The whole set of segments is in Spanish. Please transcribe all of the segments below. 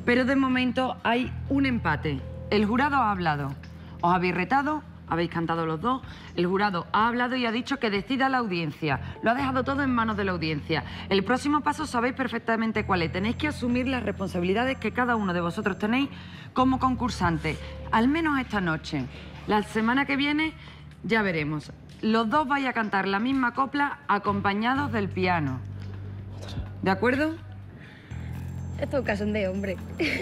Pero de momento hay un empate. El jurado ha hablado. Os habéis retado, habéis cantado los dos. El jurado ha hablado y ha dicho que decida la audiencia. Lo ha dejado todo en manos de la audiencia. El próximo paso sabéis perfectamente cuál es. Tenéis que asumir las responsabilidades que cada uno de vosotros tenéis como concursante. Al menos esta noche. La semana que viene ya veremos. Los dos vais a cantar la misma copla acompañados del piano. ¿De acuerdo? Esto es un cachondeo, hombre.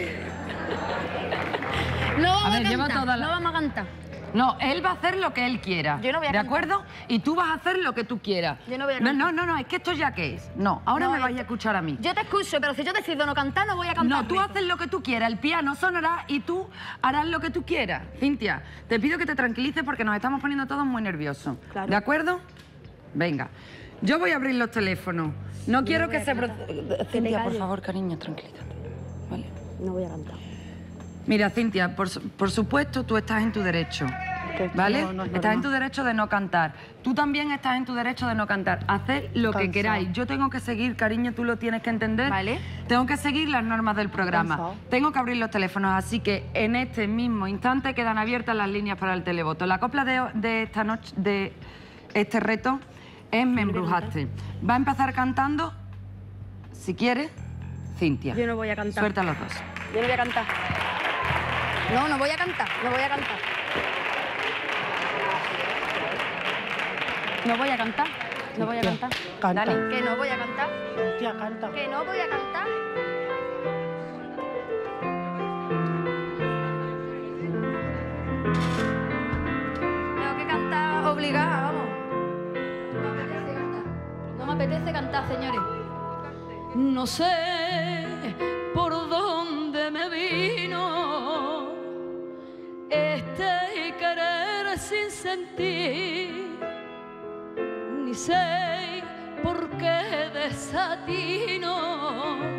No vamos a cantar, no vamos a cantar. No, él va a hacer lo que él quiera. Yo no voy a ¿de cantar. acuerdo? Y tú vas a hacer lo que tú quieras. Yo no voy a cantar. No, es que esto ya qué es. No, ahora No, me vais a escuchar a mí. Yo te escucho, pero si yo decido no cantar, no voy a cantar. No, tú haces lo que tú quieras, el piano sonará y tú harás lo que tú quieras. Cintia, te pido que te tranquilices porque nos estamos poniendo todos muy nerviosos. Claro. ¿De acuerdo? Venga, yo voy a abrir los teléfonos. No quiero que se... Cintia, por favor, cariño, tranquilízate. ¿Vale? No voy a cantar. Mira, Cintia, por supuesto, tú estás en tu derecho. ¿Vale? Estás en tu derecho de no cantar. Tú también estás en tu derecho de no cantar. Haced lo que queráis. Yo tengo que seguir, cariño, tú lo tienes que entender. Vale. Tengo que seguir las normas del programa. Tengo que abrir los teléfonos, así que en este mismo instante quedan abiertas las líneas para el televoto. La copla de esta noche, de este reto, es Me embrujaste. Va a empezar cantando, si quieres, Cintia. Yo no voy a cantar. Suelta a los dos. Yo no voy a cantar. No, no voy a cantar, no voy a cantar. No voy a cantar, no voy a cantar. Canta. Dale, que no voy a cantar. Tía, canta. Que no voy a cantar. Tengo que cantar obligada, vamos. No me apetece cantar. No me apetece cantar, señores. No sé por dónde me vino este querer sin sentir, ni sé por qué desatino.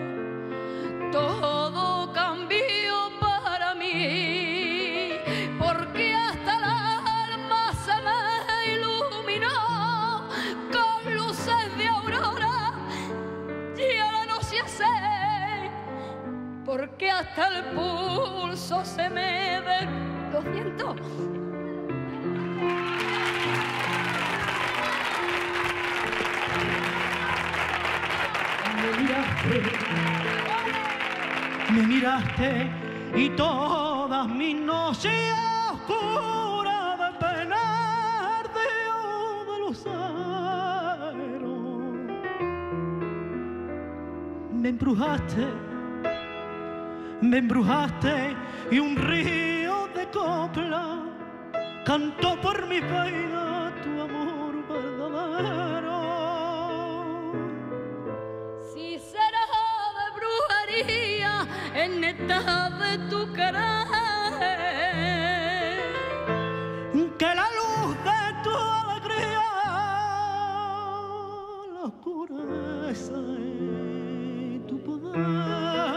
Todo cambió para mí, porque hasta el alma se me iluminó con luces de aurora y a la noche sé, porque hasta el pulso se me ve. Lo siento. Me miraste y todas mis noches oscuras de penar de lucero. Me embrujaste y un río de copla cantó por mi pena tu amor verdadero. Si será de brujería en esta de tu querer, que la luz de tu alegría la oscureza de tu poder.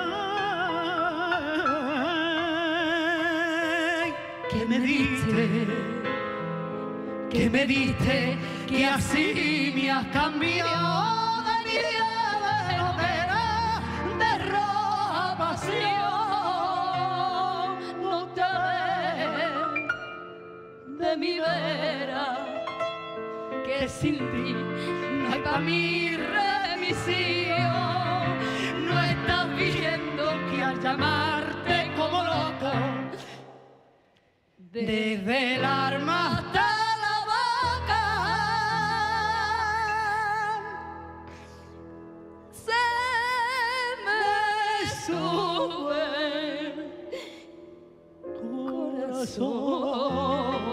Que me diste, que así me has cambiado de nieve de roja pasión. no te ves de mi vera, que sin ti no hay para mí remisión. No estás viendo que al llamarte como loco, desde el alma hasta la boca, se me sube corazón.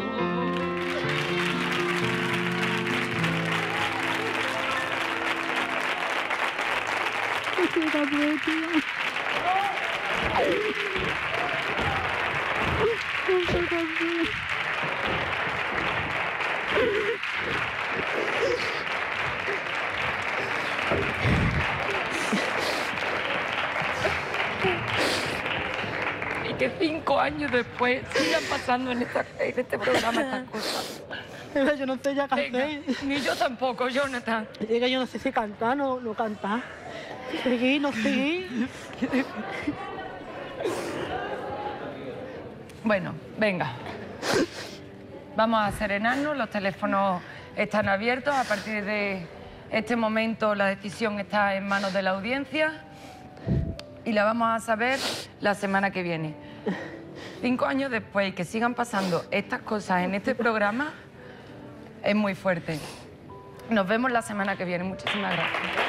Y que 5 años después sigan pasando en este programa estas cosas. Yo no sé ya Venga, cantar. ni yo tampoco, Jonathan. Es que yo no sé si cantar o no cantar. Seguir, no seguir. Bueno, venga. Vamos a serenarnos, los teléfonos están abiertos. A partir de este momento la decisión está en manos de la audiencia y la vamos a saber la semana que viene. 5 años después, que sigan pasando estas cosas en este programa es muy fuerte. Nos vemos la semana que viene. Muchísimas gracias.